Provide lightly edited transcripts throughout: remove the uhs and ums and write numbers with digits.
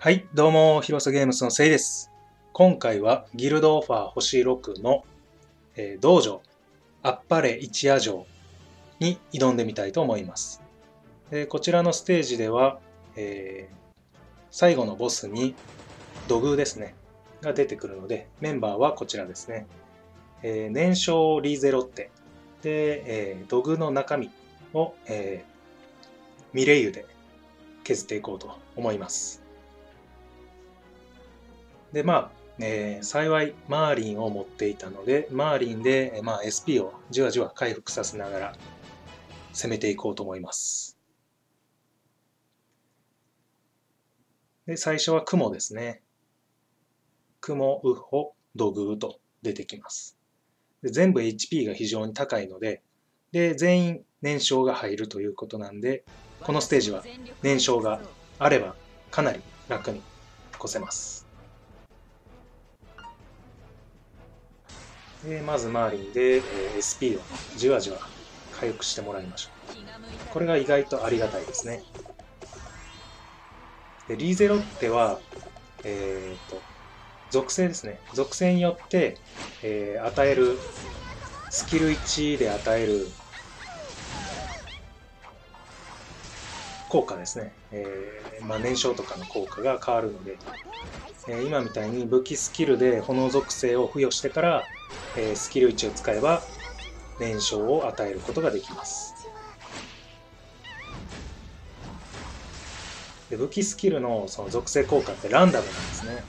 はい、どうも、広瀬ゲームスのせいです。今回はギルドオファー星6の、道場、あっぱれ一夜城に挑んでみたいと思います。こちらのステージでは、最後のボスに土偶ですね、が出てくるので、メンバーはこちらですね。燃焼リーゼロッテで、土偶の中身を、ミレイユで削っていこうと思います。で、幸いマーリンを持っていたので、マーリンで、SP をじわじわ回復させながら攻めていこうと思います。で、最初は雲ですね。雲、ウホ、土偶と出てきます。で、全部 HP が非常に高いので、全員燃焼が入るということなんで、このステージは燃焼があればかなり楽に越せます。まずマーリンで SP をじわじわ回復してもらいましょう。これが意外とありがたいですね。でリーゼロッテは、属性ですね。属性によって、与えるスキル1で与える効果ですね。燃焼とかの効果が変わるので、今みたいに武器スキルで炎属性を付与してからスキル1を使えば燃焼を与えることができます。で武器スキルのその属性効果ってランダムなんですね。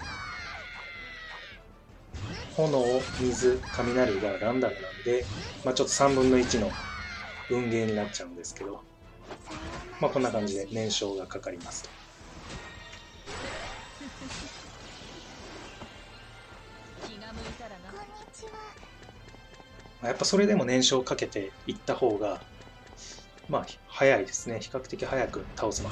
炎、水、雷がランダムなんで、ちょっと3分の1の運ゲーになっちゃうんですけど、こんな感じで燃焼がかかります。やっぱそれでも燃焼かけていった方が早いですね。比較的早く倒せます。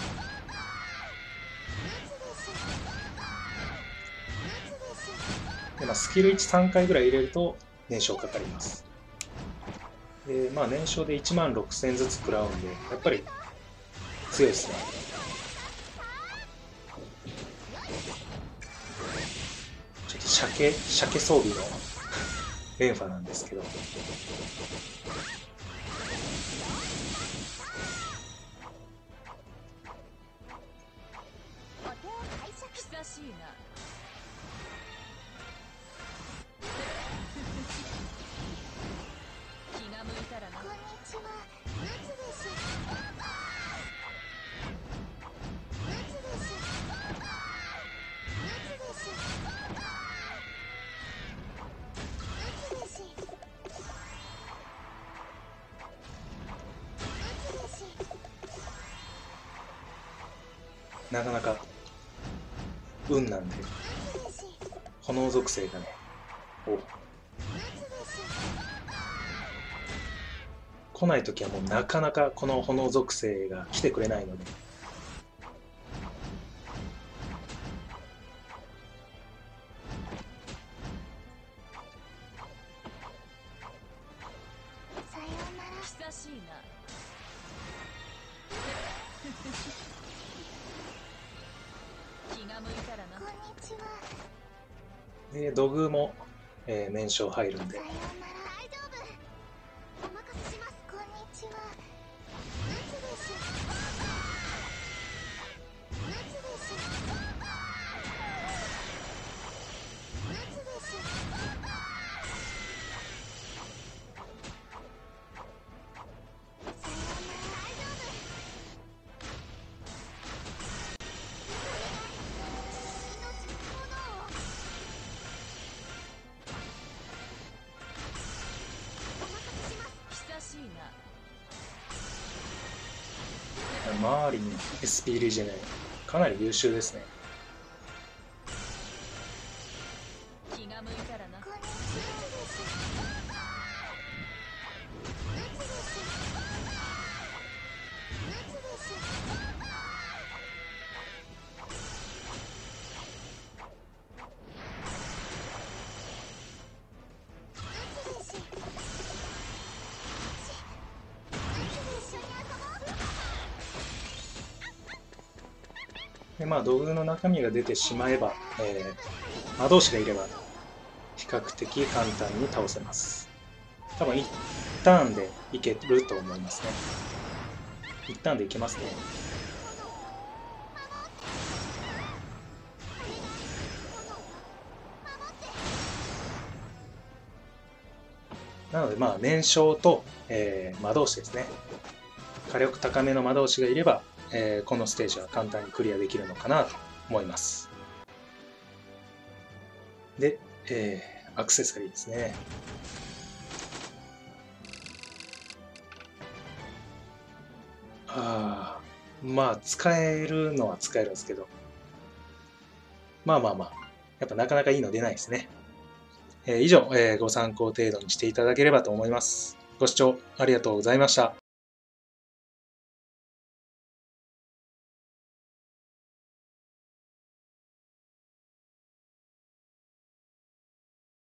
でスキル1、3回ぐらい入れると燃焼かかります。で燃焼で16000ずつ食らうんで、やっぱり強いですね。ちょっと鮭装備のレンファなんですけど、なかなか運なんで炎属性がね、来ないときはもうなかなかこの炎属性が来てくれないので、で土偶も、燃焼入るんで、マーリン SP リジェネかなり優秀ですね。 で、まあ、道具の中身が出てしまえば、魔導士がいれば、比較的簡単に倒せます。多分1ターンでいけると思いますね。1ターンでいけますね。なので、まあ、燃焼と、魔導士ですね。火力高めの魔導士がいれば、このステージは簡単にクリアできるのかなと思います。で、アクセサリーですね。まあ、使えるのは使えるんですけど、まあまあまあ、やっぱなかなかいいの出ないですね。以上、ご参考程度にしていただければと思います。ご視聴ありがとうございました。